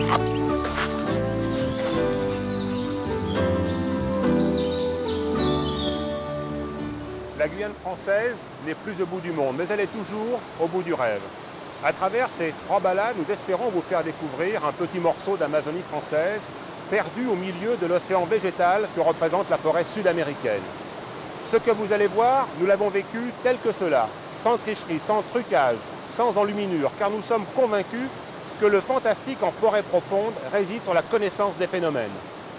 La Guyane française n'est plus au bout du monde, mais elle est toujours au bout du rêve. À travers ces 3 balades, nous espérons vous faire découvrir un petit morceau d'Amazonie française, perdu au milieu de l'océan végétal que représente la forêt sud-américaine. Ce que vous allez voir, nous l'avons vécu tel que cela, sans tricherie, sans trucage, sans enluminure, car nous sommes convaincus que le fantastique en forêt profonde réside sur la connaissance des phénomènes.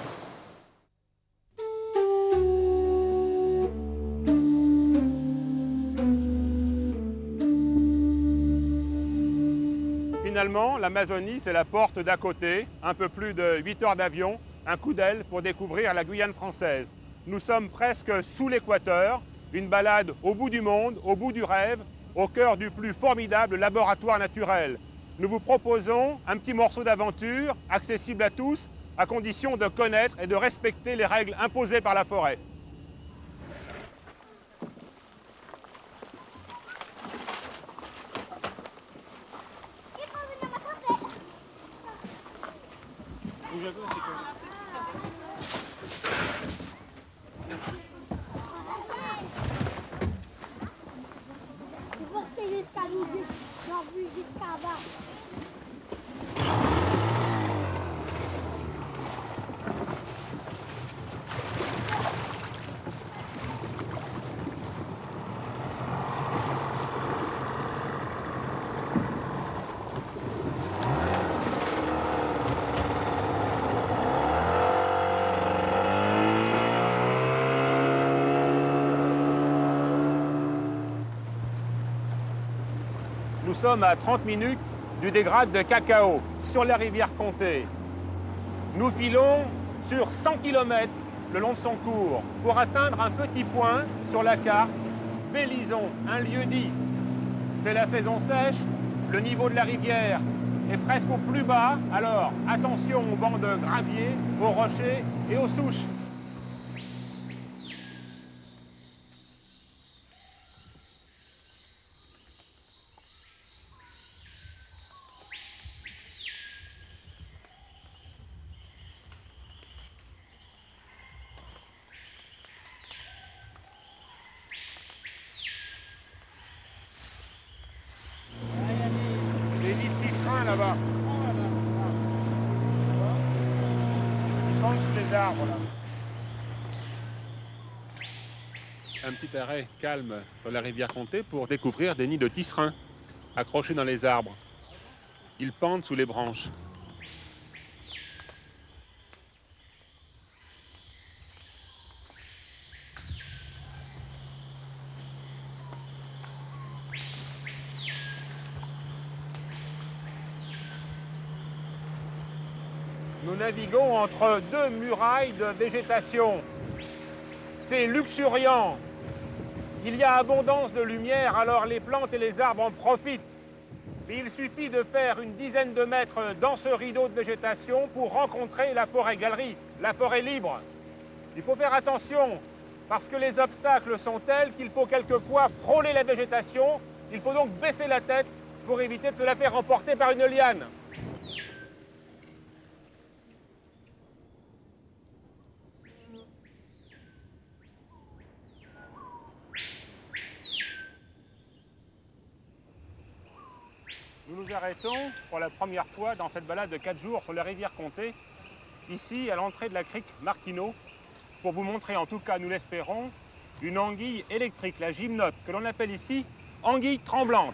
Finalement, l'Amazonie, c'est la porte d'à côté, un peu plus de 8 heures d'avion, un coup d'aile pour découvrir la Guyane française. Nous sommes presque sous l'équateur, une balade au bout du monde, au bout du rêve, au cœur du plus formidable laboratoire naturel. Nous vous proposons un petit morceau d'aventure, accessible à tous, à condition de connaître et de respecter les règles imposées par la forêt. Nous sommes à 30 minutes du dégrade de Cacao, sur la rivière Comté. Nous filons sur 100 km le long de son cours pour atteindre un petit point sur la carte, Bélison, un lieu-dit. C'est la saison sèche, le niveau de la rivière est presque au plus bas, alors attention aux bancs de gravier, aux rochers et aux souches. Là-bas. Ils sont sous les arbres là. Un petit arrêt calme sur la rivière Comté pour découvrir des nids de tisserins accrochés dans les arbres. Ils pendent sous les branches. Nous naviguons entre 2 murailles de végétation. C'est luxuriant. Il y a abondance de lumière, alors les plantes et les arbres en profitent. Mais il suffit de faire une dizaine de mètres dans ce rideau de végétation pour rencontrer la forêt-galerie, la forêt libre. Il faut faire attention, parce que les obstacles sont tels qu'il faut quelquefois frôler la végétation. Il faut donc baisser la tête pour éviter de se la faire emporter par une liane. Nous nous arrêtons pour la première fois dans cette balade de 4 jours sur la rivière Comté, ici à l'entrée de la crique Marquineau, pour vous montrer, en tout cas nous l'espérons, une anguille électrique, la gymnote, que l'on appelle ici anguille tremblante.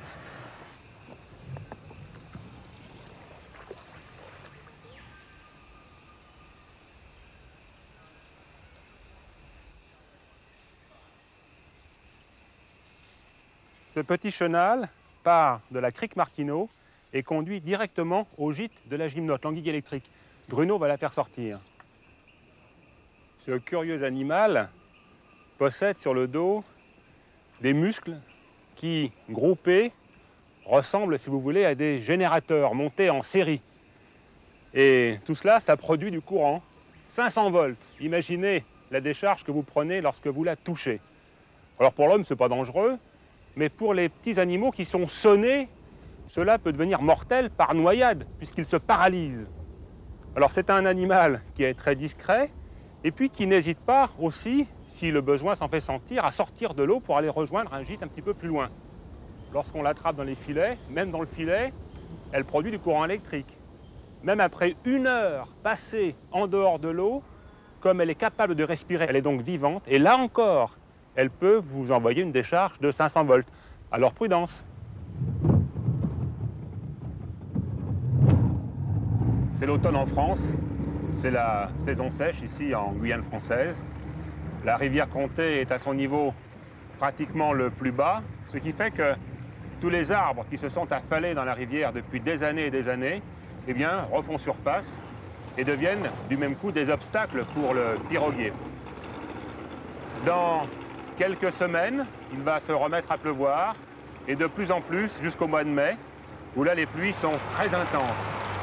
Ce petit chenal part de la crique Marquineau et conduit directement au gîte de la gymnote, l'anguille électrique. Bruno va la faire sortir. Ce curieux animal possède sur le dos des muscles qui, groupés, ressemblent, si vous voulez, à des générateurs montés en série. Et tout cela, ça produit du courant. 500 volts. Imaginez la décharge que vous prenez lorsque vous la touchez. Alors pour l'homme, ce n'est pas dangereux, mais pour les petits animaux qui sont sonnés, cela peut devenir mortel par noyade, puisqu'ils se paralysent. Alors c'est un animal qui est très discret et puis qui n'hésite pas aussi, si le besoin s'en fait sentir, à sortir de l'eau pour aller rejoindre un gîte un petit peu plus loin. Lorsqu'on l'attrape dans les filets, même dans le filet, elle produit du courant électrique. Même après 1 heure passée en dehors de l'eau, comme elle est capable de respirer, elle est donc vivante, et là encore, elle peut vous envoyer une décharge de 500 volts. Alors prudence. C'est l'automne en France, c'est la saison sèche ici en Guyane française. La rivière Comté est à son niveau pratiquement le plus bas, ce qui fait que tous les arbres qui se sont affalés dans la rivière depuis des années, eh bien, refont surface et deviennent du même coup des obstacles pour le piroguier. Dans quelques semaines, il va se remettre à pleuvoir et de plus en plus jusqu'au mois de mai, où là les pluies sont très intenses.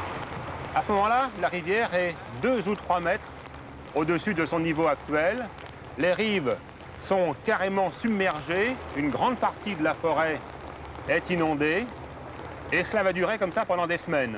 À ce moment-là, la rivière est 2 ou 3 mètres au-dessus de son niveau actuel. Les rives sont carrément submergées, une grande partie de la forêt est inondée, et cela va durer comme ça pendant des semaines.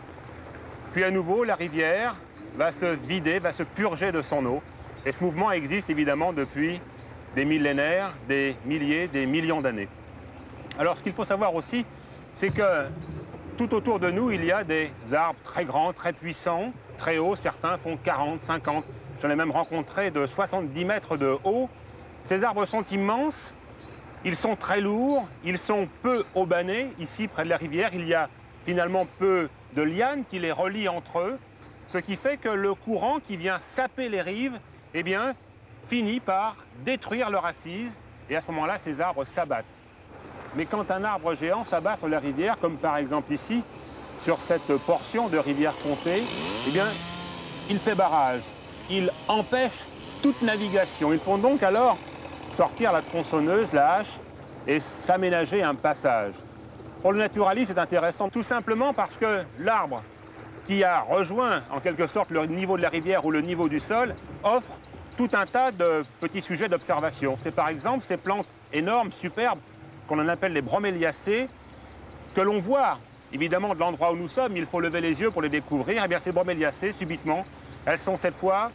Puis à nouveau, la rivière va se vider, va se purger de son eau, et ce mouvement existe évidemment depuis des millénaires, des milliers, des millions d'années. Alors ce qu'il faut savoir aussi, c'est que tout autour de nous, il y a des arbres très grands, très puissants, très hauts, certains font 40, 50, j'en ai même rencontré de 70 mètres de haut. Ces arbres sont immenses, ils sont très lourds, ils sont peu aubanés. Ici, près de la rivière, il y a finalement peu de lianes qui les relient entre eux, ce qui fait que le courant qui vient saper les rives, eh bien, finit par détruire leur assise, et à ce moment-là, ces arbres s'abattent. Mais quand un arbre géant s'abat sur la rivière, comme par exemple ici, sur cette portion de rivière Comté, eh bien, il fait barrage, il empêche toute navigation. Ils font donc alors sortir la tronçonneuse, la hache, et s'aménager un passage. Pour le naturaliste, c'est intéressant tout simplement parce que l'arbre qui a rejoint en quelque sorte le niveau de la rivière ou le niveau du sol offre tout un tas de petits sujets d'observation. C'est par exemple ces plantes énormes, superbes, qu'on en appelle les broméliacées, que l'on voit évidemment de l'endroit où nous sommes, il faut lever les yeux pour les découvrir. Eh bien ces broméliacées, subitement, elles sont cette fois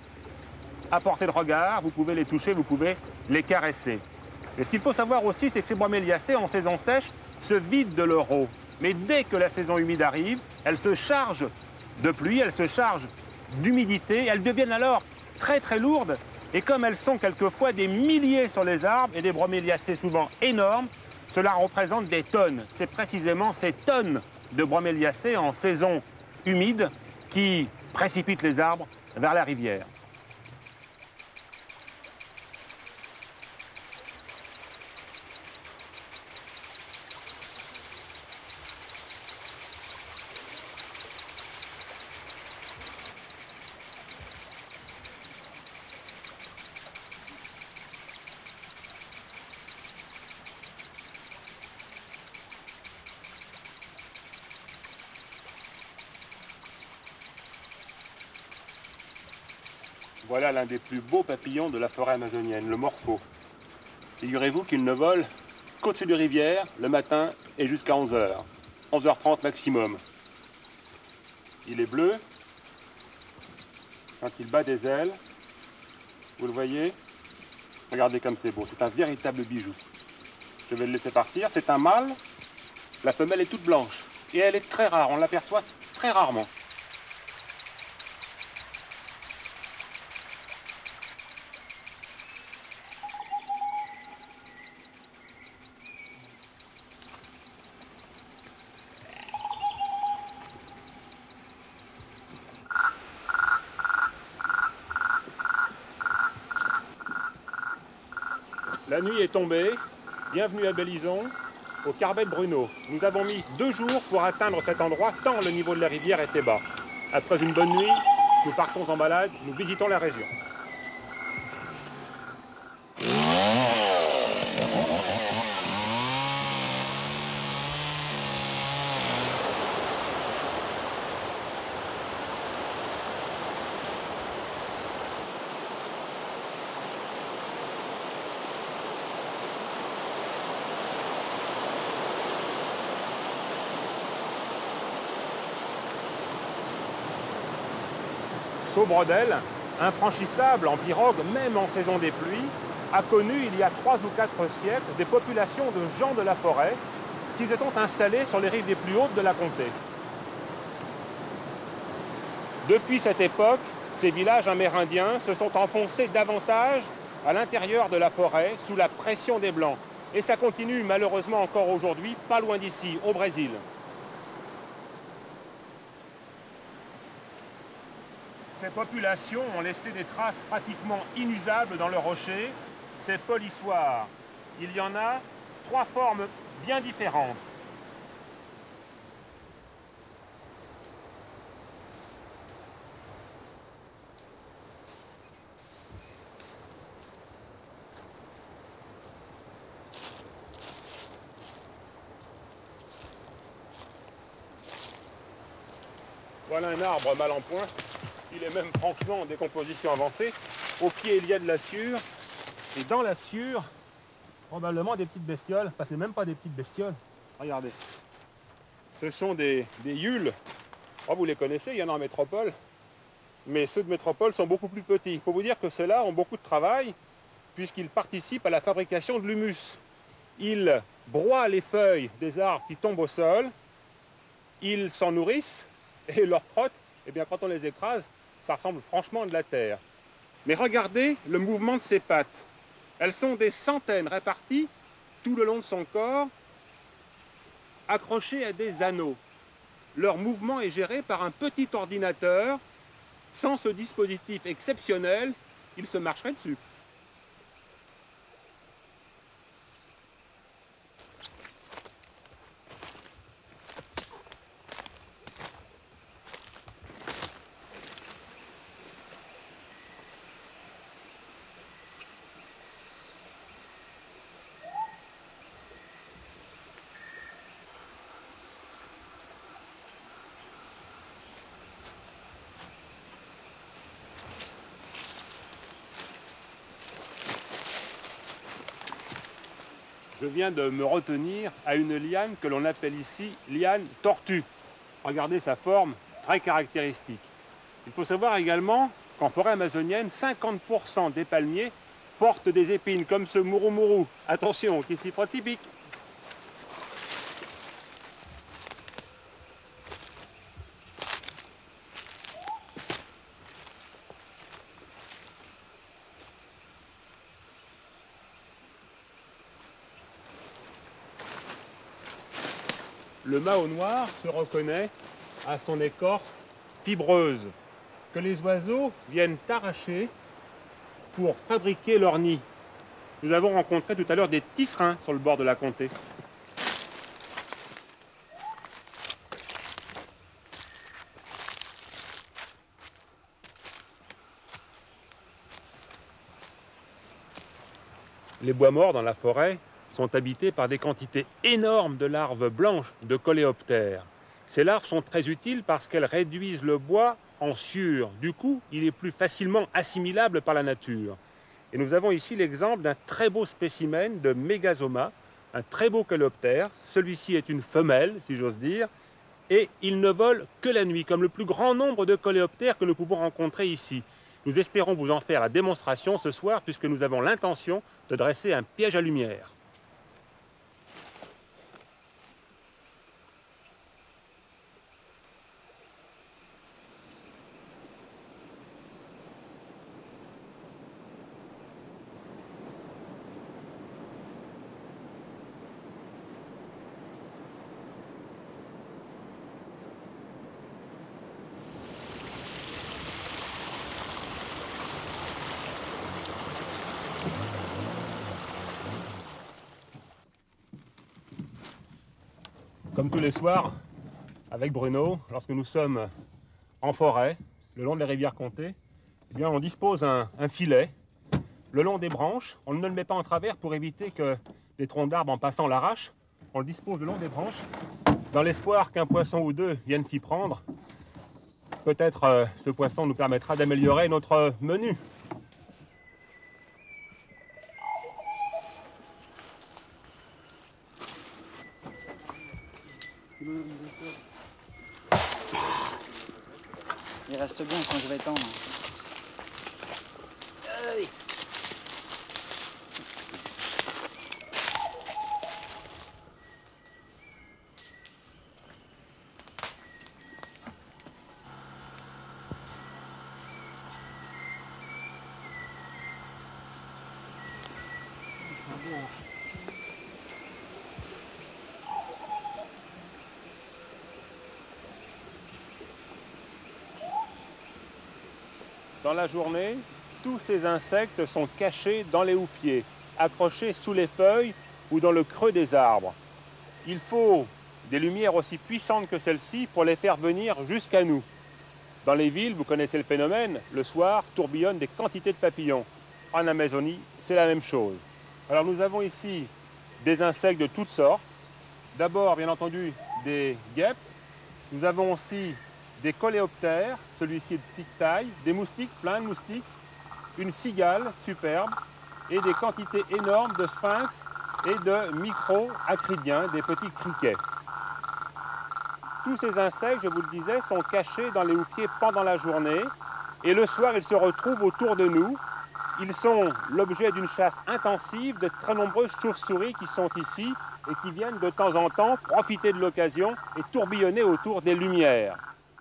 à portée de regard, vous pouvez les toucher, vous pouvez les caresser. Et ce qu'il faut savoir aussi, c'est que ces broméliacées, en saison sèche, se vident de leur eau. Mais dès que la saison humide arrive, elles se chargent de pluie, elles se chargent d'humidité, elles deviennent alors très très lourdes. Et comme elles sont quelquefois des milliers sur les arbres et des broméliacées souvent énormes, cela représente des tonnes. C'est précisément ces tonnes de broméliacées en saison humide qui précipitent les arbres vers la rivière. Voilà l'un des plus beaux papillons de la forêt amazonienne, le morpho. Figurez-vous qu'il ne vole qu'au-dessus de rivière le matin et jusqu'à 11h. 11h30 maximum. Il est bleu. Quand il bat des ailes, vous le voyez, regardez comme c'est beau, c'est un véritable bijou. Je vais le laisser partir, c'est un mâle, la femelle est toute blanche. Et elle est très rare, on l'aperçoit très rarement. La nuit est tombée, bienvenue à Bélizon, au Carbet de Bruno. Nous avons mis 2 jours pour atteindre cet endroit, tant le niveau de la rivière était bas. Après une bonne nuit, nous partons en balade, nous visitons la région. Saut-Brodel, infranchissable en pirogue même en saison des pluies, a connu il y a 3 ou 4 siècles des populations de gens de la forêt qui se sont installés sur les rives les plus hautes de la comté. Depuis cette époque, ces villages amérindiens se sont enfoncés davantage à l'intérieur de la forêt sous la pression des Blancs. Et ça continue malheureusement encore aujourd'hui, pas loin d'ici, au Brésil. Ces populations ont laissé des traces pratiquement inusables dans le rocher, ces polissoirs. Il y en a 3 formes bien différentes. Voilà un arbre mal en point. Il est même franchement en décomposition avancée. Au pied, il y a de la sciure. Et dans la sciure, probablement des petites bestioles. Enfin, c'est même pas des petites bestioles. Regardez. Ce sont des yules. Oh, vous les connaissez, il y en a en métropole. Mais ceux de métropole sont beaucoup plus petits. Il faut vous dire que ceux-là ont beaucoup de travail puisqu'ils participent à la fabrication de l'humus. Ils broient les feuilles des arbres qui tombent au sol. Ils s'en nourrissent et leurs protes, eh bien, quand on les écrase, ça ressemble franchement à de la terre. Mais regardez le mouvement de ses pattes. Elles sont des centaines réparties tout le long de son corps, accrochées à des anneaux. Leur mouvement est géré par un petit ordinateur. Sans ce dispositif exceptionnel, il se marcherait dessus. Je viens de me retenir à une liane que l'on appelle ici liane tortue. Regardez sa forme très caractéristique. Il faut savoir également qu'en forêt amazonienne, 50% des palmiers portent des épines comme ce mouroumou. Attention, qui s'y frotte, s'y pique. Le mao noir se reconnaît à son écorce fibreuse que les oiseaux viennent arracher pour fabriquer leur nid. Nous avons rencontré tout à l'heure des tisserins sur le bord de la comté. Les bois morts dans la forêt sont habités par des quantités énormes de larves blanches de coléoptères. Ces larves sont très utiles parce qu'elles réduisent le bois en sciure. Du coup, il est plus facilement assimilable par la nature. Et nous avons ici l'exemple d'un très beau spécimen de Mégasoma, un très beau coléoptère. Celui-ci est une femelle, si j'ose dire, et il ne vole que la nuit, comme le plus grand nombre de coléoptères que nous pouvons rencontrer ici. Nous espérons vous en faire la démonstration ce soir, puisque nous avons l'intention de dresser un piège à lumière. Comme tous les soirs, avec Bruno, lorsque nous sommes en forêt, le long de la rivière Comté, eh bien, on dispose un filet le long des branches. On ne le met pas en travers pour éviter que les troncs d'arbres en passant l'arrachent. On le dispose le long des branches, dans l'espoir qu'un poisson ou deux vienne s'y prendre. Peut-être ce poisson nous permettra d'améliorer notre menu. Il reste bien quand je vais tendre. Allez. Dans la journée, tous ces insectes sont cachés dans les houppiers, accrochés sous les feuilles ou dans le creux des arbres. Il faut des lumières aussi puissantes que celles-ci pour les faire venir jusqu'à nous. Dans les villes, vous connaissez le phénomène, le soir tourbillonnent des quantités de papillons. En Amazonie, c'est la même chose. Alors nous avons ici des insectes de toutes sortes. D'abord, bien entendu, des guêpes. Nous avons aussi des coléoptères, celui-ci est de petite taille, des moustiques, plein de moustiques, une cigale superbe et des quantités énormes de sphinx et de micro-acridiens, des petits criquets. Tous ces insectes, je vous le disais, sont cachés dans les houppiers pendant la journée et le soir, ils se retrouvent autour de nous. Ils sont l'objet d'une chasse intensive de très nombreuses chauves-souris qui sont ici et qui viennent de temps en temps profiter de l'occasion et tourbillonner autour des lumières.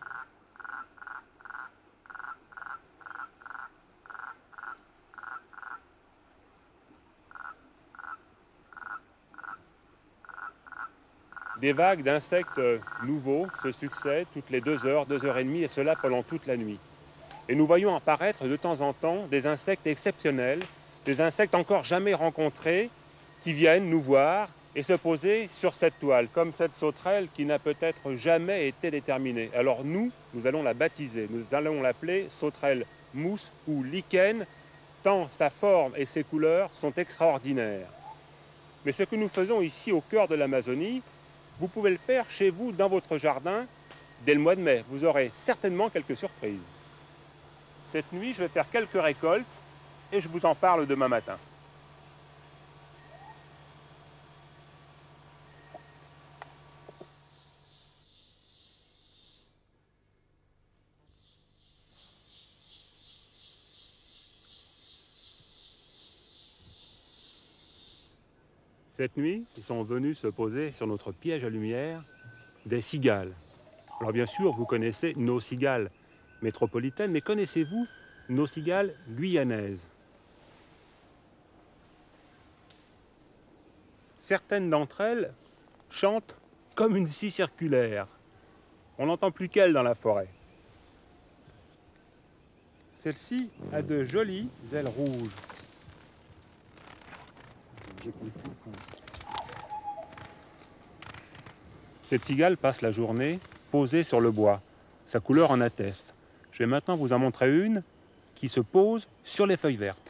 Des vagues d'insectes nouveaux se succèdent toutes les 2 heures, 2 heures et demie, et cela pendant toute la nuit. Et nous voyons apparaître de temps en temps des insectes exceptionnels, des insectes encore jamais rencontrés, qui viennent nous voir et se poser sur cette toile, comme cette sauterelle qui n'a peut-être jamais été déterminée. Alors nous allons la baptiser, nous allons l'appeler sauterelle mousse ou lichen, tant sa forme et ses couleurs sont extraordinaires. Mais ce que nous faisons ici au cœur de l'Amazonie, vous pouvez le faire chez vous, dans votre jardin, dès le mois de mai. Vous aurez certainement quelques surprises. Cette nuit, je vais faire quelques récoltes et je vous en parle demain matin. Cette nuit, ils sont venus se poser sur notre piège à lumière des cigales. Alors bien sûr, vous connaissez nos cigales métropolitaines, mais connaissez-vous nos cigales guyanaises? Certaines d'entre elles chantent comme une scie circulaire. On n'entend plus qu'elles dans la forêt. Celle-ci a de jolies ailes rouges. Cette cigale passe la journée posée sur le bois. Sa couleur en atteste. Je vais maintenant vous en montrer une qui se pose sur les feuilles vertes.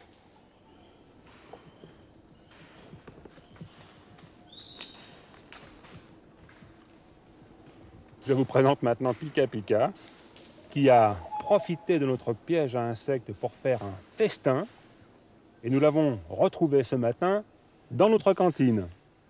Je vous présente maintenant Pika Pika, qui a profité de notre piège à insectes pour faire un festin. Et nous l'avons retrouvé ce matin dans notre cantine.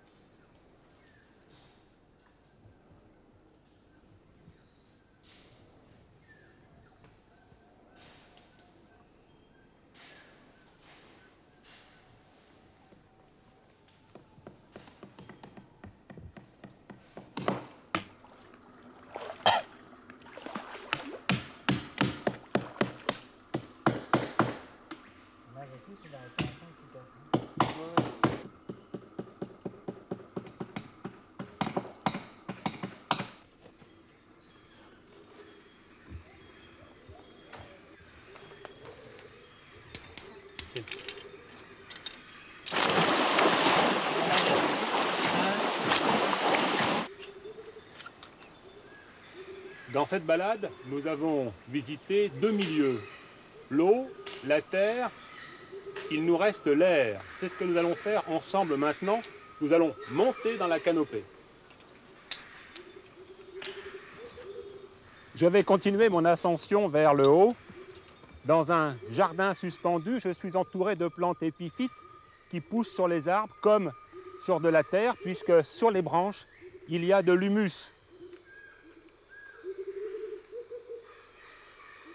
Dans cette balade, nous avons visité 2 milieux. L'eau, la terre, il nous reste l'air. C'est ce que nous allons faire ensemble maintenant. Nous allons monter dans la canopée. Je vais continuer mon ascension vers le haut. Dans un jardin suspendu, je suis entouré de plantes épiphytes qui poussent sur les arbres comme sur de la terre, puisque sur les branches, il y a de l'humus.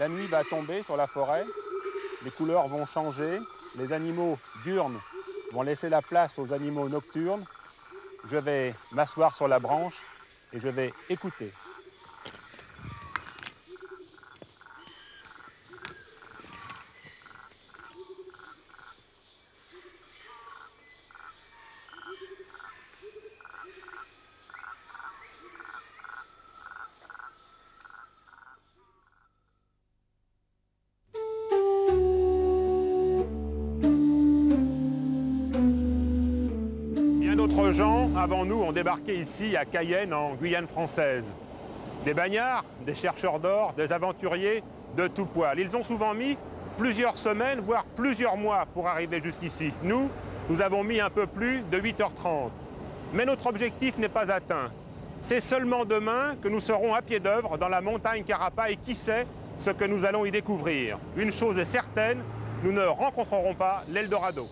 la nuit va tomber sur la forêt, les couleurs vont changer, les animaux diurnes vont laisser la place aux animaux nocturnes. Je vais m'asseoir sur la branche et je vais écouter. Bien d'autres gens avant nous ont débarqué ici à Cayenne, en Guyane française. Des bagnards, des chercheurs d'or, des aventuriers de tout poil. Ils ont souvent mis plusieurs semaines, voire plusieurs mois pour arriver jusqu'ici. Nous avons mis un peu plus de 8h30. Mais notre objectif n'est pas atteint. C'est seulement demain que nous serons à pied d'œuvre dans la montagne Carapa et qui sait ce que nous allons y découvrir. Une chose est certaine, nous ne rencontrerons pas l'Eldorado.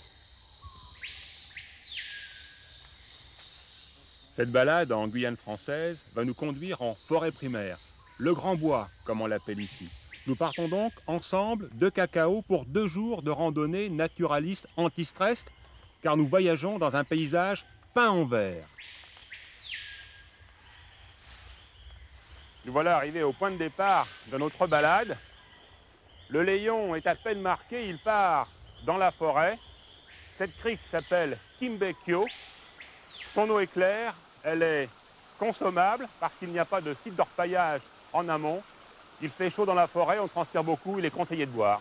Cette balade en Guyane française va nous conduire en forêt primaire, le Grand Bois, comme on l'appelle ici. Nous partons donc ensemble de Cacao pour 2 jours de randonnée naturaliste anti-stress, car nous voyageons dans un paysage peint en vert. Nous voilà arrivés au point de départ de notre balade. Le Léon est à peine marqué, il part dans la forêt. Cette crique s'appelle Kimbekyo. Son eau est claire, elle est consommable parce qu'il n'y a pas de site d'orpaillage en amont. Il fait chaud dans la forêt, on transpire beaucoup, il est conseillé de boire.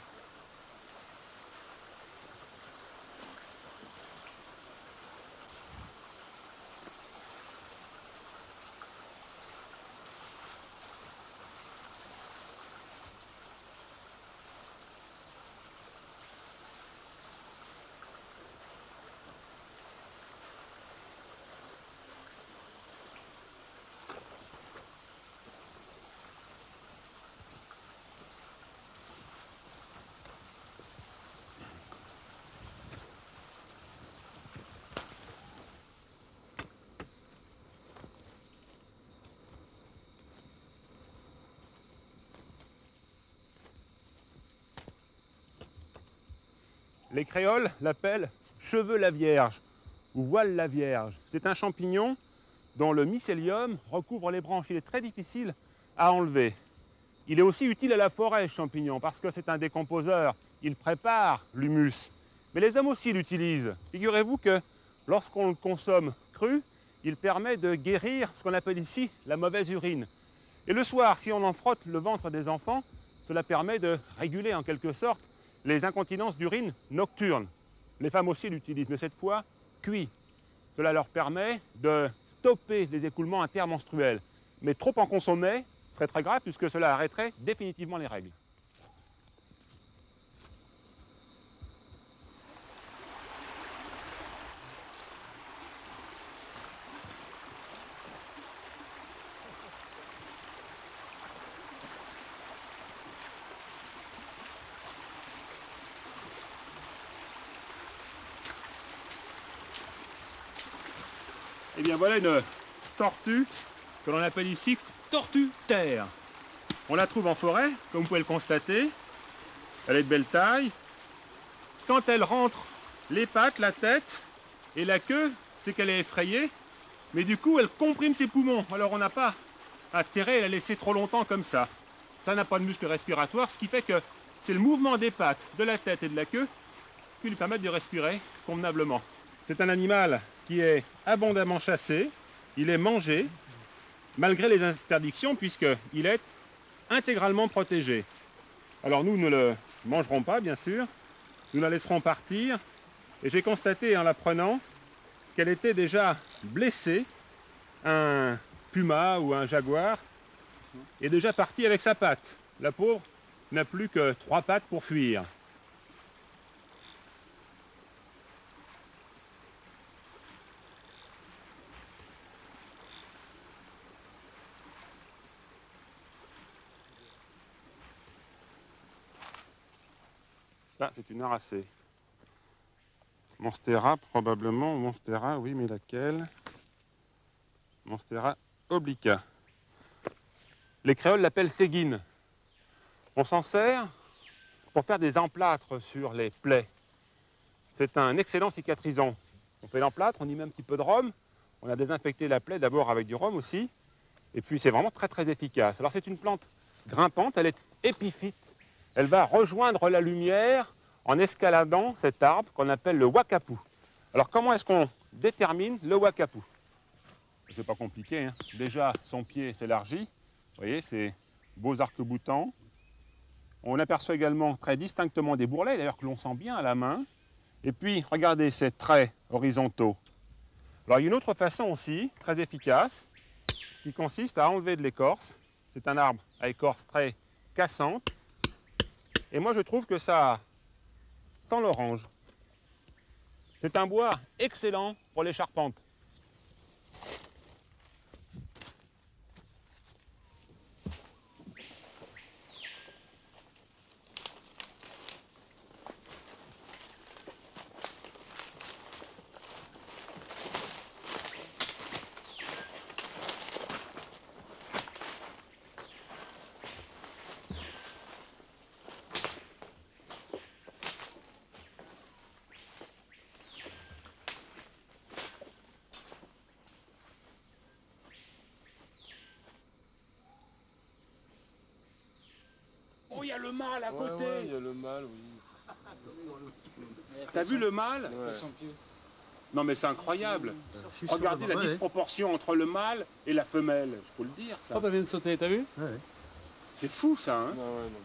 Les créoles l'appellent cheveux la Vierge ou voile la Vierge. C'est un champignon dont le mycélium recouvre les branches. Il est très difficile à enlever. Il est aussi utile à la forêt, ce champignon, parce que c'est un décomposeur. Il prépare l'humus. Mais les hommes aussi l'utilisent. Figurez-vous que lorsqu'on le consomme cru, il permet de guérir ce qu'on appelle ici la mauvaise urine. Et le soir, si on en frotte le ventre des enfants, cela permet de réguler en quelque sorte les incontinences d'urine nocturnes. Les femmes aussi l'utilisent, mais cette fois cuit. Cela leur permet de stopper les écoulements intermenstruels. Mais trop en consommer serait très grave puisque cela arrêterait définitivement les règles. Et bien voilà une tortue que l'on appelle ici tortue terre. On la trouve en forêt, comme vous pouvez le constater. Elle est de belle taille. Quand elle rentre les pattes, la tête et la queue, c'est qu'elle est effrayée. Mais du coup, elle comprime ses poumons. Alors on n'a pas intérêt à la laisser trop longtemps comme ça. Ça n'a pas de muscle respiratoire, ce qui fait que c'est le mouvement des pattes, de la tête et de la queue qui lui permettent de respirer convenablement. C'est un animal qui est abondamment chassé, il est mangé, malgré les interdictions, puisqu'il est intégralement protégé. Alors nous ne le mangerons pas, bien sûr, nous la laisserons partir, et j'ai constaté en la prenant qu'elle était déjà blessée. Un puma ou un jaguar est déjà parti avec sa patte. La pauvre n'a plus que 3 pattes pour fuir. Ça, c'est une aracée. Monstera, probablement. Monstera, oui, mais laquelle? Monstera obliqua. Les créoles l'appellent séguine. On s'en sert pour faire des emplâtres sur les plaies. C'est un excellent cicatrisant. On fait l'emplâtre, on y met un petit peu de rhum. On a désinfecté la plaie d'abord avec du rhum aussi. Et puis c'est vraiment très très efficace. Alors c'est une plante grimpante, elle est épiphyte. Elle va rejoindre la lumière en escaladant cet arbre qu'on appelle le wakapu. Alors comment est-ce qu'on détermine le wakapu? C'est pas compliqué, hein. Déjà son pied s'élargit. Vous voyez, c'est beaux arcs-boutants. On aperçoit également très distinctement des bourrelets, d'ailleurs que l'on sent bien à la main. Et puis, regardez ces traits horizontaux. Alors, il y a une autre façon aussi, très efficace, qui consiste à enlever de l'écorce. C'est un arbre à écorce très cassante. Et moi, je trouve que ça sent l'orange. C'est un bois excellent pour les charpentes. Oh, il y a le mâle à côté. Ouais, il y a le mâle, oui. T'as vu le mâle? Ouais. Non mais c'est incroyable. Regardez la disproportion entre le mâle et la femelle. Je peux le dire ça. Oh, elle vient de sauter, t'as vu? Ouais. C'est fou ça, hein? Non, ouais, non.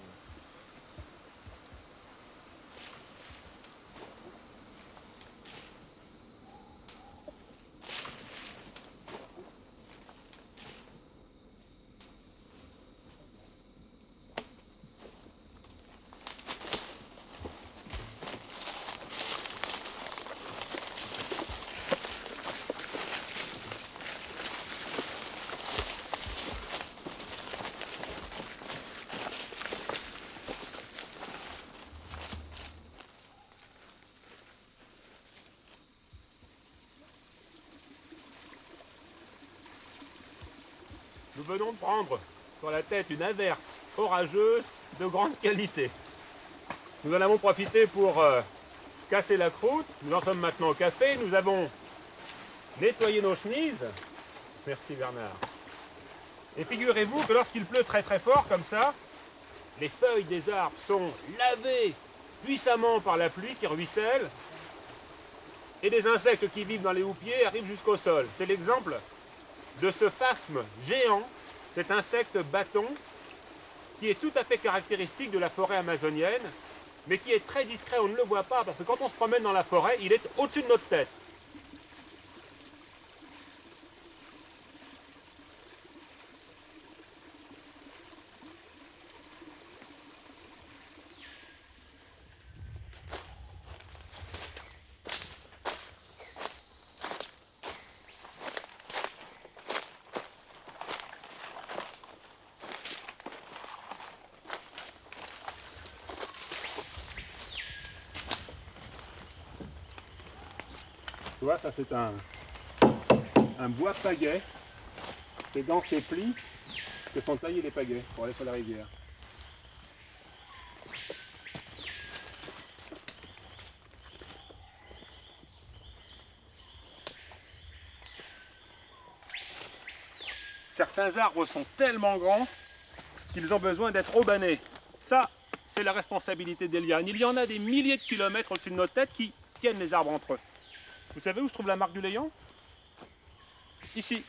Nous venons de prendre sur la tête une averse orageuse de grande qualité. Nous en avons profité pour casser la croûte. Nous en sommes maintenant au café. Nous avons nettoyé nos chemises. Merci Bernard. Et figurez-vous que lorsqu'il pleut très très fort comme ça, les feuilles des arbres sont lavées puissamment par la pluie qui ruisselle et des insectes qui vivent dans les houppiers arrivent jusqu'au sol. C'est l'exemple de ce phasme géant, cet insecte bâton, qui est tout à fait caractéristique de la forêt amazonienne, mais qui est très discret, on ne le voit pas, parce que quand on se promène dans la forêt, il est au-dessus de notre tête. Tu vois, ça c'est un bois pagaie. C'est dans ces plis que sont taillés les pagaies pour aller sur la rivière. Certains arbres sont tellement grands qu'ils ont besoin d'être aubanés. Ça, c'est la responsabilité des lianes. Il y en a des milliers de kilomètres au-dessus de nos têtes qui tiennent les arbres entre eux. Vous savez où se trouve la marque du Léon? Ici.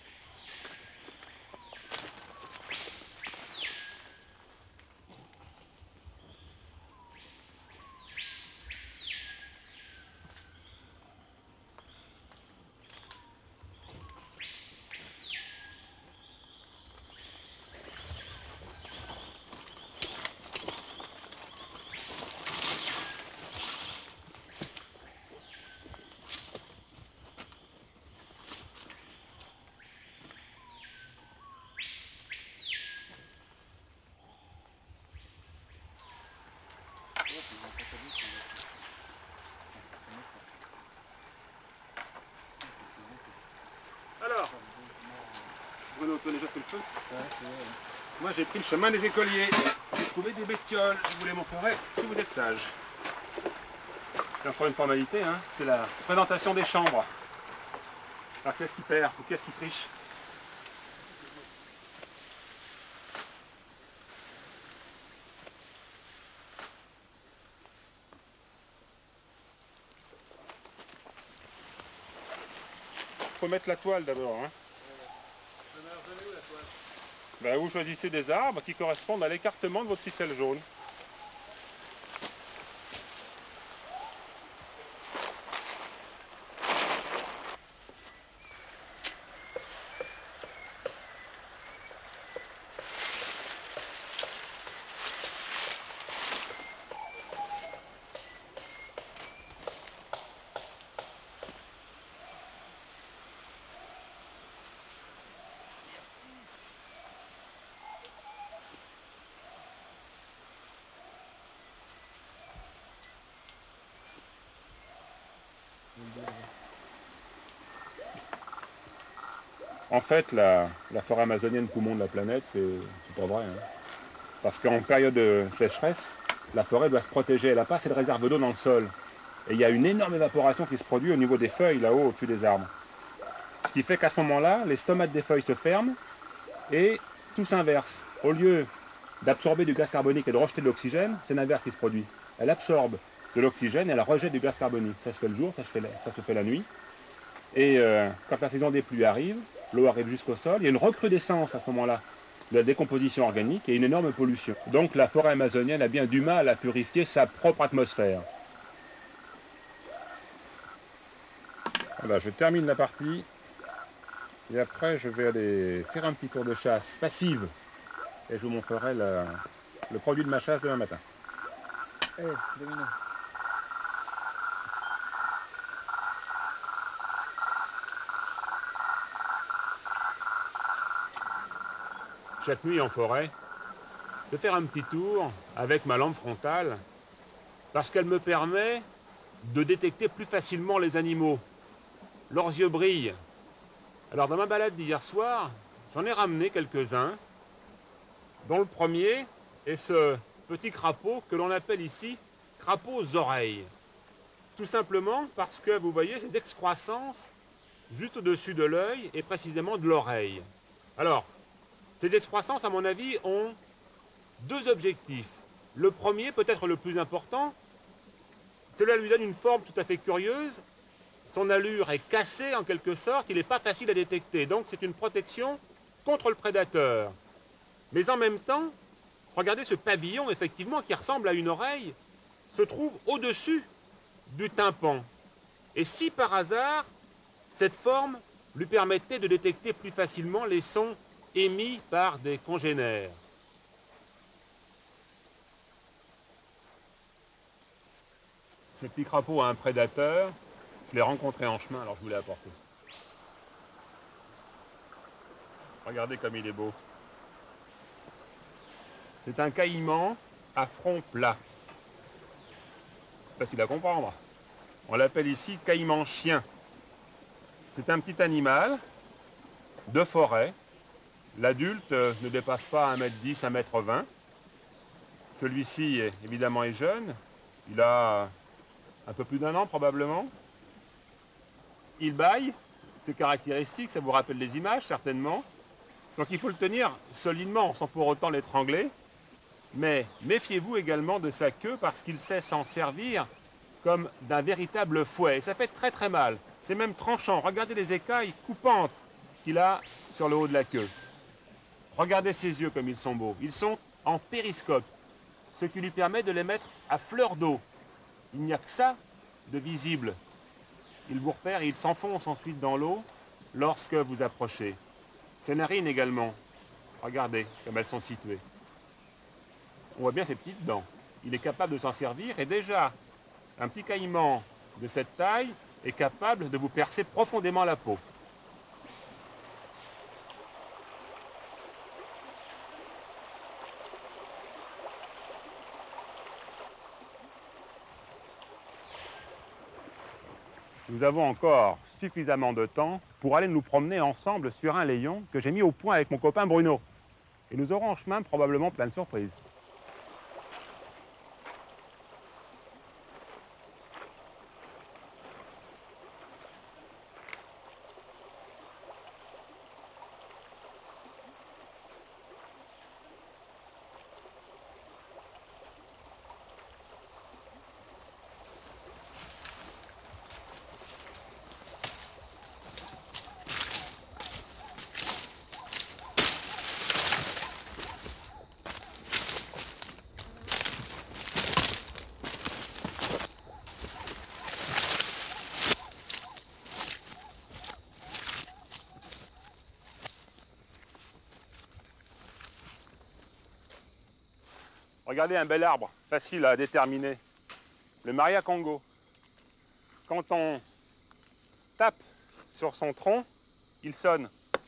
Alors, Bruno, tu as déjà fait le feu? Ouais, c'est vrai. Moi j'ai pris le chemin des écoliers. J'ai trouvé des bestioles, je vous les montrerai si vous êtes sages. C'est encore une formalité, hein, c'est la présentation des chambres. Alors qu'est-ce qui perd ou qu'est-ce qui triche? Il faut mettre la toile d'abord. Hein. Ben, vous choisissez des arbres qui correspondent à l'écartement de votre ficelle jaune. En fait, la forêt amazonienne poumon de la planète, c'est pas vrai. Hein. Parce qu'en période de sécheresse, la forêt doit se protéger. Elle n'a pas assez de réserve d'eau dans le sol. Et il y a une énorme évaporation qui se produit au niveau des feuilles, là-haut, au-dessus des arbres. Ce qui fait qu'à ce moment-là, les stomates des feuilles se ferment et tout s'inverse. Au lieu d'absorber du gaz carbonique et de rejeter de l'oxygène, c'est l'inverse qui se produit. Elle absorbe de l'oxygène et elle rejette du gaz carbonique. Ça se fait le jour, ça se fait la nuit. Et quand la saison des pluies arrive, l'eau arrive jusqu'au sol, il y a une recrudescence à ce moment-là de la décomposition organique et une énorme pollution. Donc la forêt amazonienne a bien du mal à purifier sa propre atmosphère. Voilà, je termine la partie et après je vais aller faire un petit tour de chasse passive et je vous montrerai le produit de ma chasse demain matin. Domino. Chaque nuit en forêt, de faire un petit tour avec ma lampe frontale parce qu'elle me permet de détecter plus facilement les animaux. Leurs yeux brillent. Alors dans ma balade d'hier soir, j'en ai ramené quelques-uns, dont le premier est ce petit crapaud que l'on appelle ici crapaud aux oreilles. Tout simplement parce que vous voyez ces excroissances juste au-dessus de l'œil et précisément de l'oreille. Alors, ces excroissances, à mon avis, ont deux objectifs. Le premier, peut-être le plus important, cela lui donne une forme tout à fait curieuse. Son allure est cassée en quelque sorte, il n'est pas facile à détecter. Donc c'est une protection contre le prédateur. Mais en même temps, regardez ce pavillon, effectivement, qui ressemble à une oreille, se trouve au-dessus du tympan. Et si par hasard, cette forme lui permettait de détecter plus facilement les sons émis par des congénères. Ce petit crapaud a un prédateur, je l'ai rencontré en chemin, alors je vous l'ai apporté. Regardez comme il est beau. C'est un caïman à front plat. C'est facile à comprendre. On l'appelle ici caïman chien. C'est un petit animal de forêt. L'adulte ne dépasse pas 1,10 m, 1,20 m. Celui-ci, évidemment, est jeune. Il a un peu plus d'1 an, probablement. Il bâille. C'est caractéristique, ça vous rappelle les images, certainement. Donc il faut le tenir solidement, sans pour autant l'étrangler. Mais méfiez-vous également de sa queue, parce qu'il sait s'en servir comme d'un véritable fouet. Et ça fait très très mal. C'est même tranchant. Regardez les écailles coupantes qu'il a sur le haut de la queue. Regardez ses yeux comme ils sont beaux. Ils sont en périscope, ce qui lui permet de les mettre à fleur d'eau. Il n'y a que ça de visible. Il vous repère et il s'enfonce ensuite dans l'eau lorsque vous approchez. Ses narines également. Regardez comme elles sont situées. On voit bien ses petites dents. Il est capable de s'en servir et déjà, un petit caïman de cette taille est capable de vous percer profondément la peau. Nous avons encore suffisamment de temps pour aller nous promener ensemble sur un layon que j'ai mis au point avec mon copain Bruno. Et nous aurons en chemin probablement plein de surprises. Regardez un bel arbre, facile à déterminer. Le Maria Congo. Quand on tape sur son tronc, il sonne.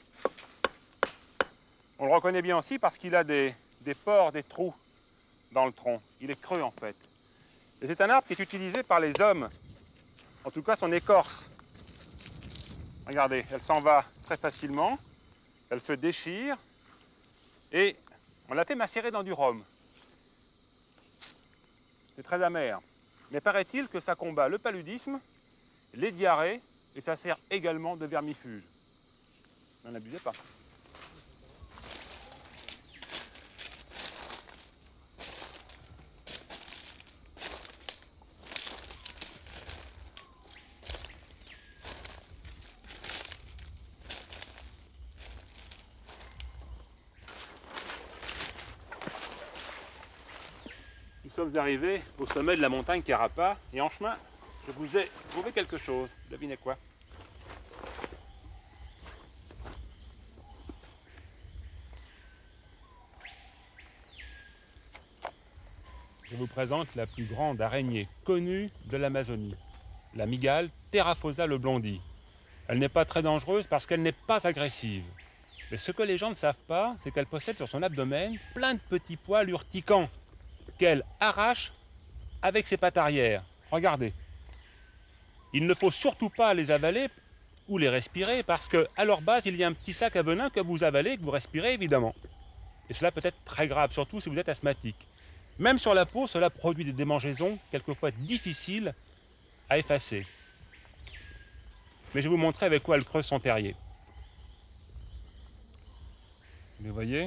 On le reconnaît bien aussi parce qu'il a des pores, des trous dans le tronc. Il est creux en fait. Et c'est un arbre qui est utilisé par les hommes. En tout cas son écorce. Regardez, elle s'en va très facilement. Elle se déchire. Et on l'a fait macérer dans du rhum. C'est très amer. Mais paraît-il que ça combat le paludisme, les diarrhées, et ça sert également de vermifuge. N'en abusez pas. Nous sommes arrivés au sommet de la montagne Karapa et en chemin, je vous ai trouvé quelque chose. Devinez quoi? Je vous présente la plus grande araignée connue de l'Amazonie, la mygale Theraphosa leblondii. Elle n'est pas très dangereuse parce qu'elle n'est pas agressive. Mais ce que les gens ne savent pas, c'est qu'elle possède sur son abdomen plein de petits poils urticants qu'elle arrache avec ses pattes arrière. Regardez. Il ne faut surtout pas les avaler ou les respirer parce qu'à leur base, il y a un petit sac à venin que vous avalez, que vous respirez évidemment. Et cela peut être très grave, surtout si vous êtes asthmatique. Même sur la peau, cela produit des démangeaisons quelquefois difficiles à effacer. Mais je vais vous montrer avec quoi elle creuse son terrier. Vous voyez?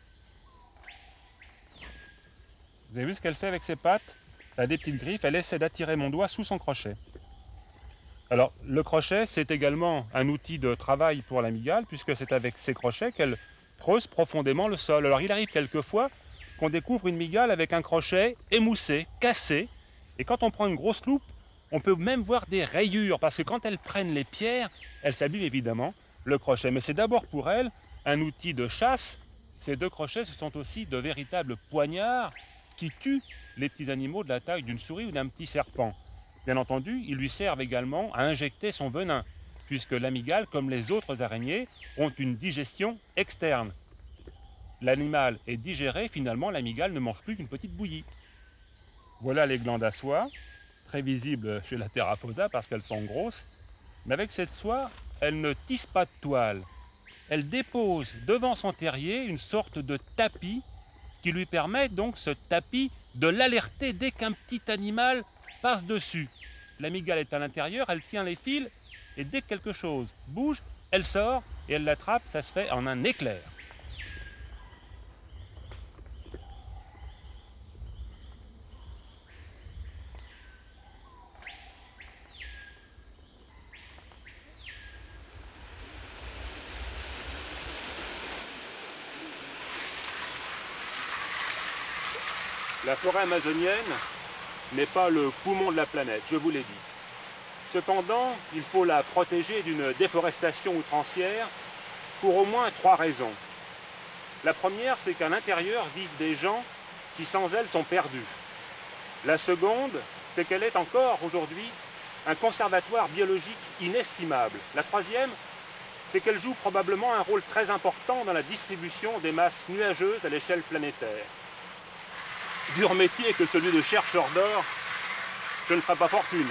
Vous avez vu ce qu'elle fait avec ses pattes? Elle a des petites griffes, elle essaie d'attirer mon doigt sous son crochet. Alors, le crochet, c'est également un outil de travail pour la mygale, puisque c'est avec ses crochets qu'elle creuse profondément le sol. Alors, il arrive quelquefois qu'on découvre une mygale avec un crochet émoussé, cassé, et quand on prend une grosse loupe, on peut même voir des rayures, parce que quand elles prennent les pierres, elles s'abîment évidemment le crochet. Mais c'est d'abord pour elles un outil de chasse. Ces deux crochets, ce sont aussi de véritables poignards qui tuent les petits animaux de la taille d'une souris ou d'un petit serpent. Bien entendu, ils lui servent également à injecter son venin, puisque la mygale, comme les autres araignées, ont une digestion externe. L'animal est digéré, finalement, la mygale ne mange plus qu'une petite bouillie. Voilà les glandes à soie, très visibles chez la Theraphosa parce qu'elles sont grosses. Mais avec cette soie, elle ne tisse pas de toile. Elle dépose devant son terrier une sorte de tapis qui lui permet donc, ce tapis, de l'alerter dès qu'un petit animal passe dessus. La mygale est à l'intérieur, elle tient les fils et dès que quelque chose bouge, elle sort et elle l'attrape, ça se fait en un éclair. La forêt amazonienne n'est pas le poumon de la planète, je vous l'ai dit. Cependant, il faut la protéger d'une déforestation outrancière pour au moins 3 raisons. La première, c'est qu'à l'intérieur vivent des gens qui sans elle sont perdus. La seconde, c'est qu'elle est encore aujourd'hui un conservatoire biologique inestimable. La troisième, c'est qu'elle joue probablement un rôle très important dans la distribution des masses nuageuses à l'échelle planétaire. Dur métier que celui de chercheur d'or, je ne ferai pas fortune.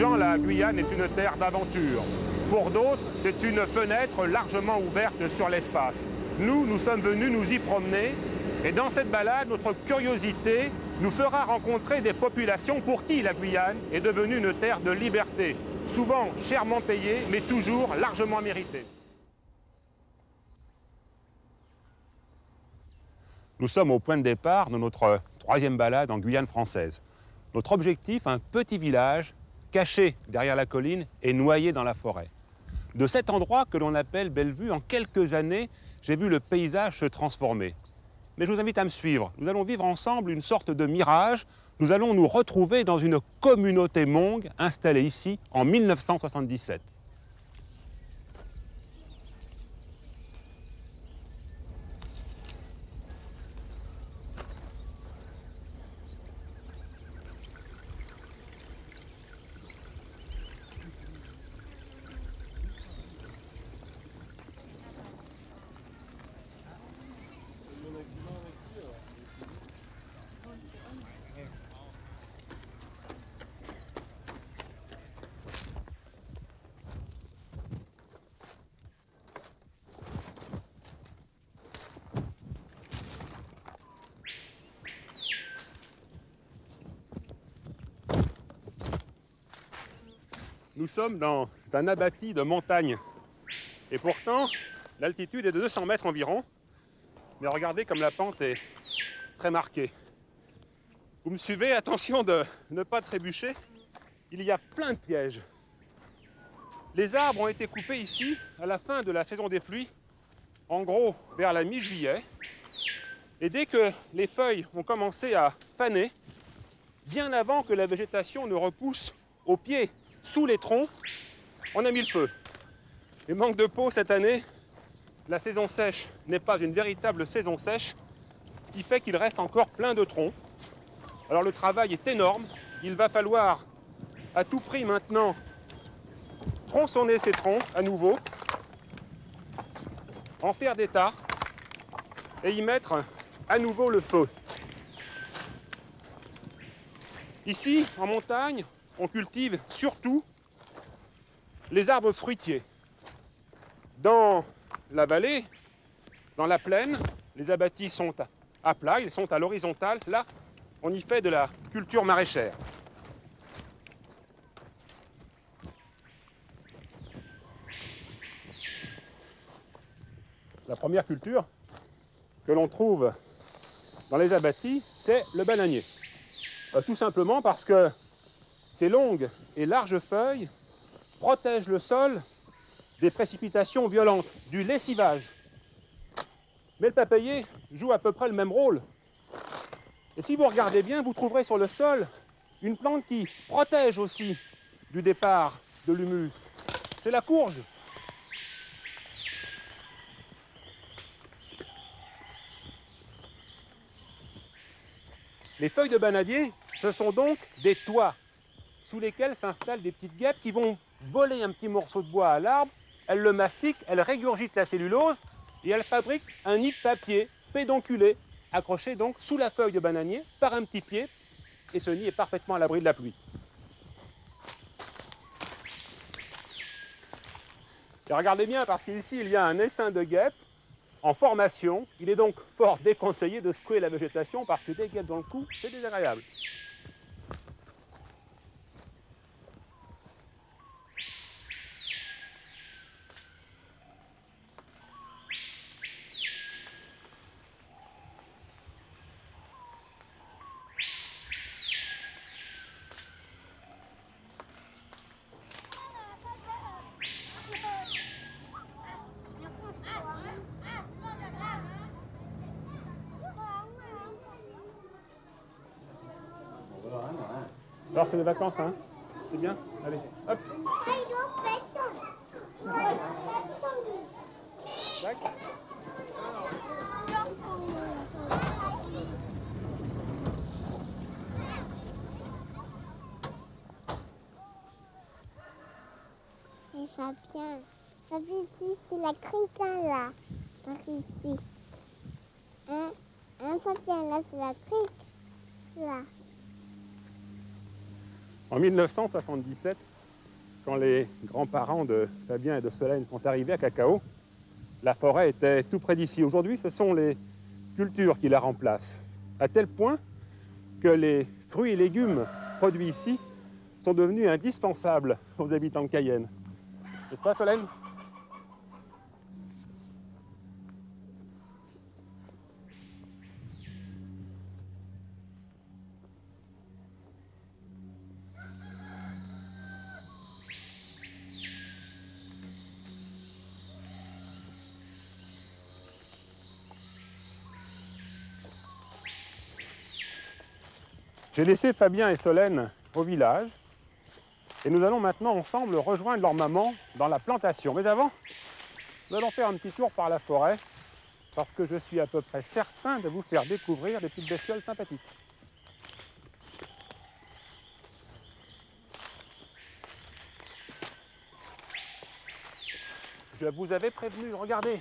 gens, la Guyane est une terre d'aventure. Pour d'autres, c'est une fenêtre largement ouverte sur l'espace. Nous sommes venus nous y promener. Et dans cette balade, notre curiosité nous fera rencontrer des populations pour qui la Guyane est devenue une terre de liberté, souvent chèrement payée, mais toujours largement méritée. Nous sommes au point de départ de notre troisième balade en Guyane française. Notre objectif, un petit village caché derrière la colline et noyé dans la forêt. De cet endroit que l'on appelle Bellevue, en quelques années, j'ai vu le paysage se transformer. Mais je vous invite à me suivre. Nous allons vivre ensemble une sorte de mirage. Nous allons nous retrouver dans une communauté Hmong installée ici en 1977. Nous sommes dans un abatis de montagne. Et pourtant, l'altitude est de 200 mètres environ. Mais regardez comme la pente est très marquée. Vous me suivez? Attention de ne pas trébucher. Il y a plein de pièges. Les arbres ont été coupés ici à la fin de la saison des pluies, en gros vers la mi-juillet. Et dès que les feuilles ont commencé à faner, bien avant que la végétation ne repousse au pied, sous les troncs, on a mis le feu. Et manque de peau cette année, la saison sèche n'est pas une véritable saison sèche, ce qui fait qu'il reste encore plein de troncs. Alors le travail est énorme, il va falloir à tout prix maintenant tronçonner ces troncs à nouveau, en faire des tas et y mettre à nouveau le feu. Ici, en montagne, on cultive surtout les arbres fruitiers. Dans la vallée, dans la plaine, les abatis sont à plat, ils sont à l'horizontale. Là, on y fait de la culture maraîchère. La première culture que l'on trouve dans les abatis, c'est le bananier. Tout simplement parce que ces longues et larges feuilles protègent le sol des précipitations violentes, du lessivage. Mais le papayer joue à peu près le même rôle. Et si vous regardez bien, vous trouverez sur le sol une plante qui protège aussi du départ de l'humus. C'est la courge. Les feuilles de bananier, ce sont donc des toits sous lesquels s'installent des petites guêpes qui vont voler un petit morceau de bois à l'arbre, elles le mastiquent, elles régurgitent la cellulose et elles fabriquent un nid de papier pédonculé, accroché donc sous la feuille de bananier par un petit pied, et ce nid est parfaitement à l'abri de la pluie. Et regardez bien, parce qu'ici il y a un essaim de guêpes en formation. Il est donc fort déconseillé de secouer la végétation parce que des guêpes dans le cou, c'est désagréable. Alors c'est les vacances, hein? C'est bien? Allez, hop! Tac. Et Fabien, ici, c'est la crique là, par ici. Hein, Fabien, là, c'est la crique là. En 1977, Quand les grands-parents de Fabien et de Solène sont arrivés à Cacao, la forêt était tout près d'ici. Aujourd'hui, ce sont les cultures qui la remplacent, à tel point que les fruits et légumes produits ici sont devenus indispensables aux habitants de Cayenne. N'est-ce pas, Solène? J'ai laissé Fabien et Solène au village et nous allons maintenant ensemble rejoindre leur maman dans la plantation. Mais avant, nous allons faire un petit tour par la forêt parce que je suis à peu près certain de vous faire découvrir des petites bestioles sympathiques. Je vous avais prévenu, regardez.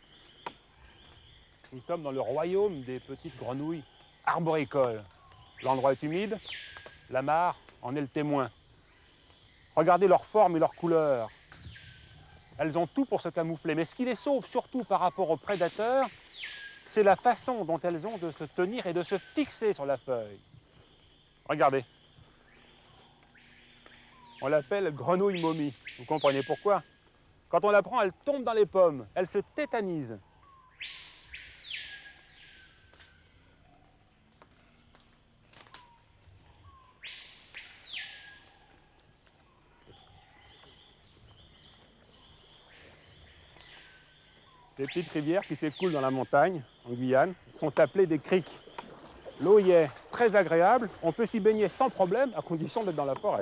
Nous sommes dans le royaume des petites grenouilles arboricoles. L'endroit est humide, la mare en est le témoin. Regardez leur forme et leur couleur. Elles ont tout pour se camoufler, mais ce qui les sauve surtout par rapport aux prédateurs, c'est la façon dont elles ont de se tenir et de se fixer sur la feuille. Regardez. On l'appelle grenouille momie. Vous comprenez pourquoi? Quand on la prend, elle tombe dans les pommes, elle se tétanise. Les petites rivières qui s'écoulent dans la montagne, en Guyane, sont appelées des criques. L'eau y est très agréable, on peut s'y baigner sans problème, à condition d'être dans la forêt.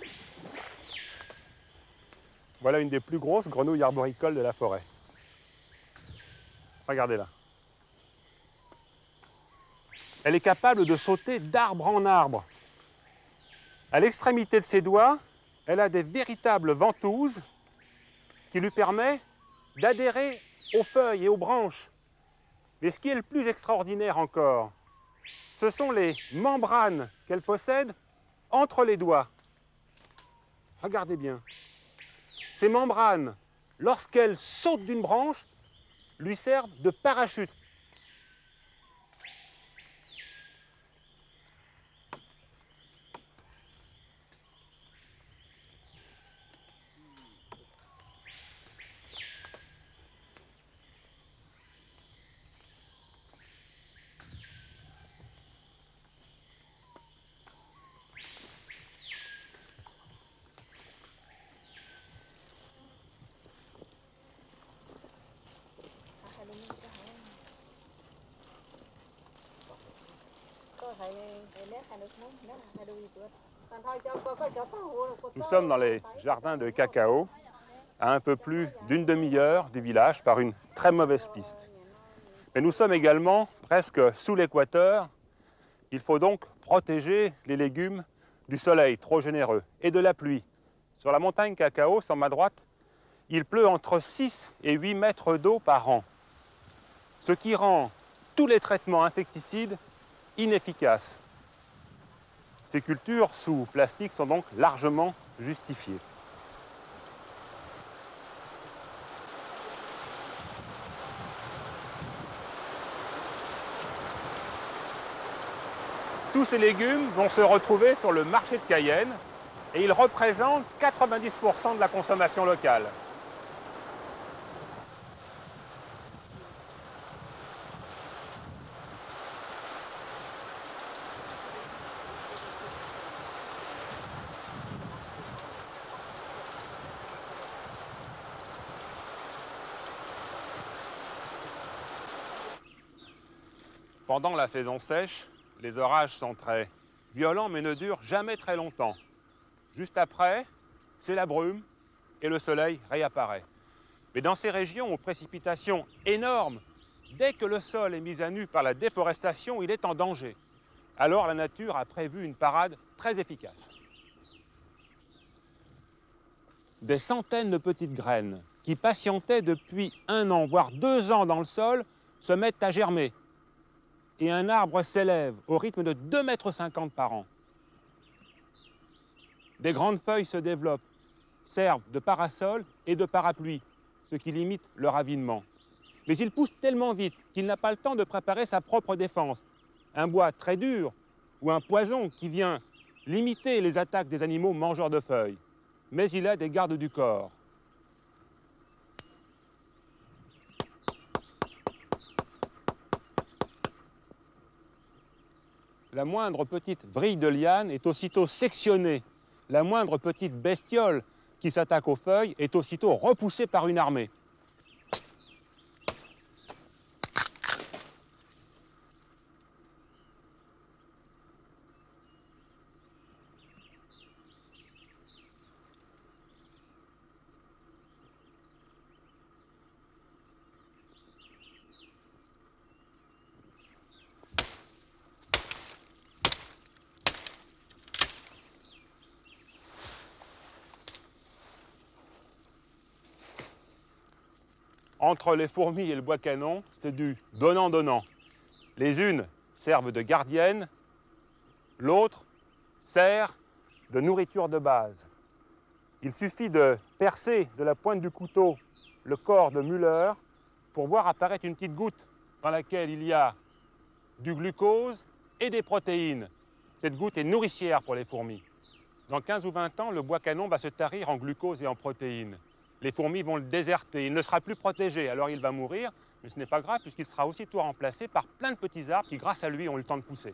Voilà une des plus grosses grenouilles arboricoles de la forêt. Regardez là. Elle est capable de sauter d'arbre en arbre. À l'extrémité de ses doigts, elle a des véritables ventouses qui lui permettent d'adhérer aux feuilles et aux branches. Mais ce qui est le plus extraordinaire encore, ce sont les membranes qu'elle possède entre les doigts. Regardez bien. Ces membranes, lorsqu'elle saute d'une branche, lui servent de parachute. Nous sommes dans les jardins de Cacao, à un peu plus d'une demi-heure du village par une très mauvaise piste. Mais nous sommes également presque sous l'équateur. Il faut donc protéger les légumes du soleil trop généreux et de la pluie. Sur la montagne Cacao, sur ma droite, il pleut entre 6 et 8 mètres d'eau par an, ce qui rend tous les traitements insecticides inefficaces. Ces cultures sous plastique sont donc largement justifiées. Tous ces légumes vont se retrouver sur le marché de Cayenne et ils représentent 90% de la consommation locale. Pendant la saison sèche, les orages sont très violents mais ne durent jamais très longtemps. Juste après, c'est la brume et le soleil réapparaît. Mais dans ces régions aux précipitations énormes, dès que le sol est mis à nu par la déforestation, il est en danger. Alors la nature a prévu une parade très efficace. Des centaines de petites graines qui patientaient depuis 1 an, voire 2 ans dans le sol, se mettent à germer. Et un arbre s'élève au rythme de 2,50 m par an. Des grandes feuilles se développent, servent de parasol et de parapluie, ce qui limite le ravinement. Mais il pousse tellement vite qu'il n'a pas le temps de préparer sa propre défense. Un bois très dur ou un poison qui vient limiter les attaques des animaux mangeurs de feuilles. Mais il a des gardes du corps. La moindre petite vrille de liane est aussitôt sectionnée. La moindre petite bestiole qui s'attaque aux feuilles est aussitôt repoussée par une armée. Entre les fourmis et le bois canon, c'est du donnant-donnant. Les unes servent de gardiennes, l'autre sert de nourriture de base. Il suffit de percer de la pointe du couteau le corps de Müller pour voir apparaître une petite goutte dans laquelle il y a du glucose et des protéines. Cette goutte est nourricière pour les fourmis. Dans 15 ou 20 ans, le bois canon va se tarir en glucose et en protéines. Les fourmis vont le déserter, il ne sera plus protégé, alors il va mourir, mais ce n'est pas grave puisqu'il sera aussitôt remplacé par plein de petits arbres qui, grâce à lui, ont eu le temps de pousser.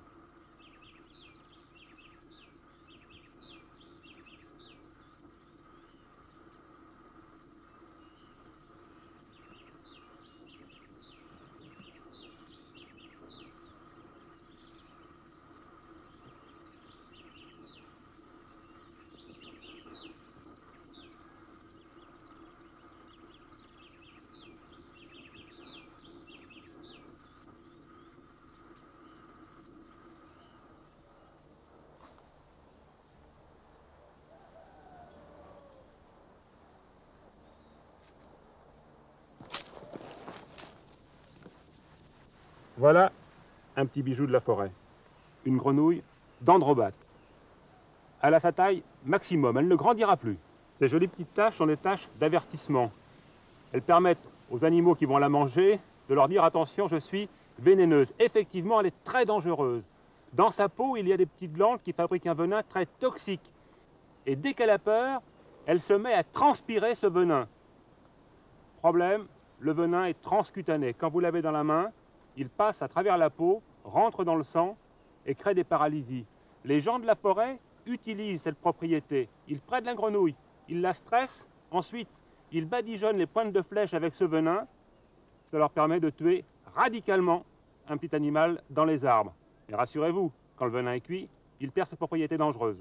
Voilà un petit bijou de la forêt, une grenouille dendrobate. Elle a sa taille maximum, elle ne grandira plus. Ces jolies petites taches sont des taches d'avertissement. Elles permettent aux animaux qui vont la manger de leur dire « attention, je suis vénéneuse ». Effectivement, elle est très dangereuse. Dans sa peau, il y a des petites glandes qui fabriquent un venin très toxique. Et dès qu'elle a peur, elle se met à transpirer ce venin. Problème, le venin est transcutané. Quand vous l'avez dans la main, il passe à travers la peau, rentre dans le sang et crée des paralysies. Les gens de la forêt utilisent cette propriété. Ils prennent la grenouille, ils la stressent, ensuite ils badigeonnent les pointes de flèche avec ce venin. Ça leur permet de tuer radicalement un petit animal dans les arbres. Et rassurez-vous, quand le venin est cuit, il perd ses propriétés dangereuses.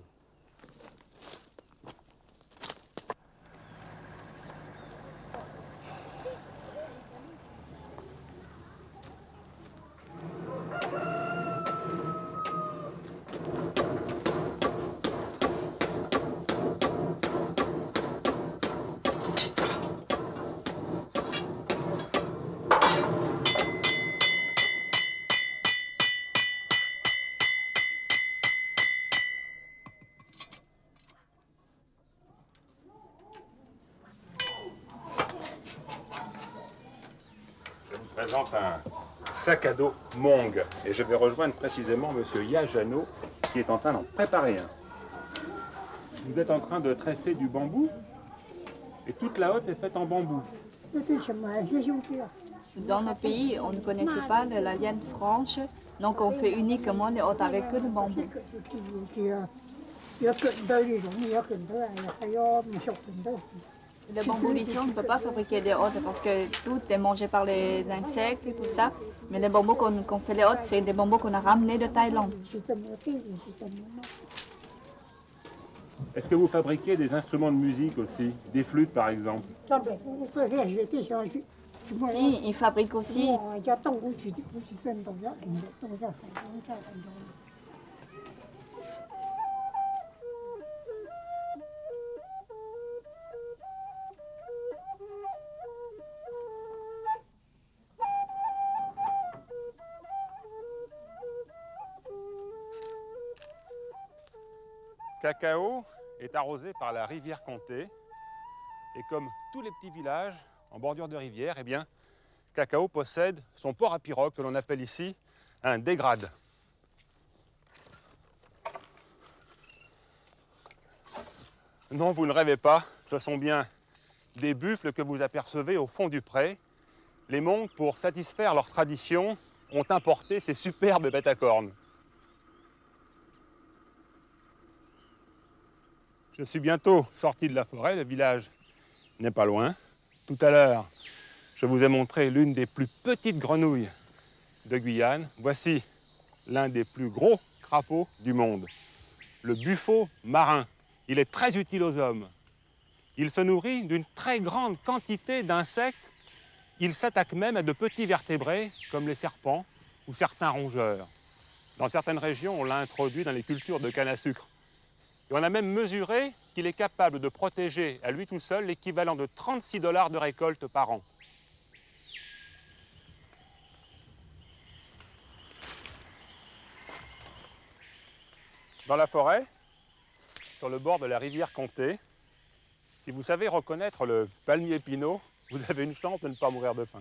Je présente un sac à dos Mong et je vais rejoindre précisément M. Yajano qui est en train d'en préparer un. Vous êtes en train de tresser du bambou et toute la hotte est faite en bambou. Dans nos pays, on ne connaissait pas de la liane franche, donc on fait uniquement des hôtes avec que du bambou. Le bambou d'ici, on ne peut pas fabriquer des hôtes parce que tout est mangé par les insectes et tout ça. Mais les bambous qu'on fait les hôtes, c'est des bambous qu'on a ramenés de Thaïlande. Est-ce que vous fabriquez des instruments de musique aussi, des flûtes par exemple? Si, ils fabriquent aussi. Cacao est arrosé par la rivière Comté Et comme tous les petits villages en bordure de rivière, eh bien, Cacao possède son port à pirogue que l'on appelle ici un dégrade. Non, vous ne rêvez pas, ce sont bien des buffles que vous apercevez au fond du pré. Les Monks, pour satisfaire leur tradition, ont importé ces superbes bêtes à cornes. Je suis bientôt sorti de la forêt, le village n'est pas loin. Tout à l'heure, je vous ai montré l'une des plus petites grenouilles de Guyane. Voici l'un des plus gros crapauds du monde, le buffo marin. Il est très utile aux hommes. Il se nourrit d'une très grande quantité d'insectes. Il s'attaque même à de petits vertébrés comme les serpents ou certains rongeurs. Dans certaines régions, on l'a introduit dans les cultures de canne à sucre. Et on a même mesuré qu'il est capable de protéger à lui tout seul l'équivalent de 36 $ de récolte par an. Dans la forêt, sur le bord de la rivière Comté, si vous savez reconnaître le palmier pinot, vous avez une chance de ne pas mourir de faim.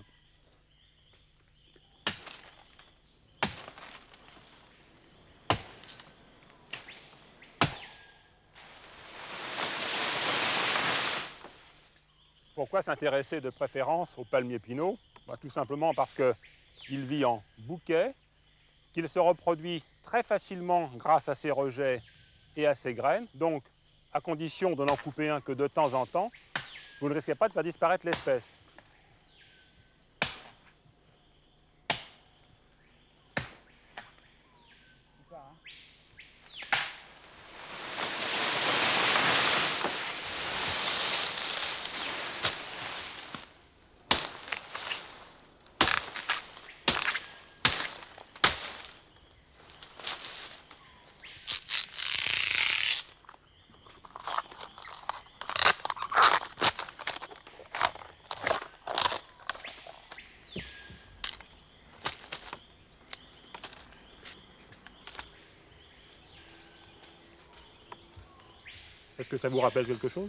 Pourquoi s'intéresser de préférence au palmier pinot? Tout simplement parce qu'il vit en bouquet, qu'il se reproduit très facilement grâce à ses rejets et à ses graines. Donc, à condition de n'en couper un que de temps en temps, vous ne risquez pas de faire disparaître l'espèce. Est-ce que ça vous rappelle quelque chose?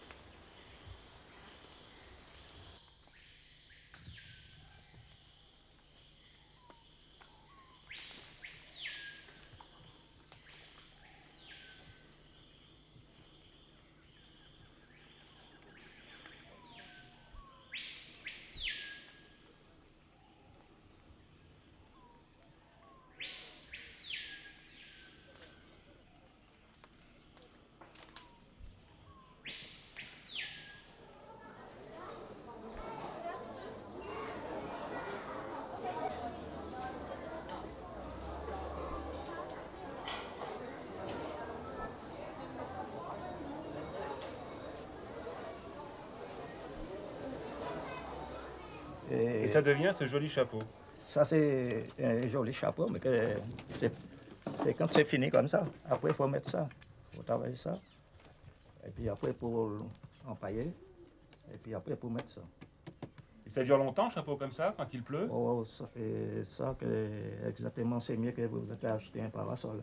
Et ça devient ce joli chapeau. Ça, c'est un joli chapeau, mais c'est quand c'est fini comme ça. Après, il faut mettre ça. Il faut travailler ça. Et puis après, pour empailler. Et puis après, pour mettre ça. Et ça dure longtemps, chapeau comme ça, quand il pleut? Oh, ça fait ça que exactement, c'est mieux que vous avez acheté un parasol.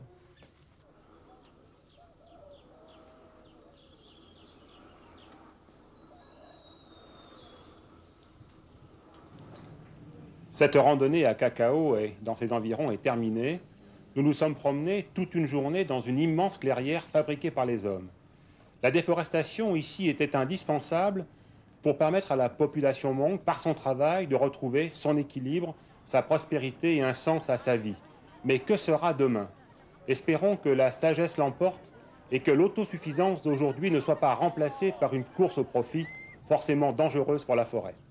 Cette randonnée à Cacao et dans ses environs est terminée. Nous nous sommes promenés toute une journée dans une immense clairière fabriquée par les hommes. La déforestation ici était indispensable pour permettre à la population Monk, par son travail, de retrouver son équilibre, sa prospérité et un sens à sa vie. Mais que sera demain? Espérons que la sagesse l'emporte et que l'autosuffisance d'aujourd'hui ne soit pas remplacée par une course au profit forcément dangereuse pour la forêt.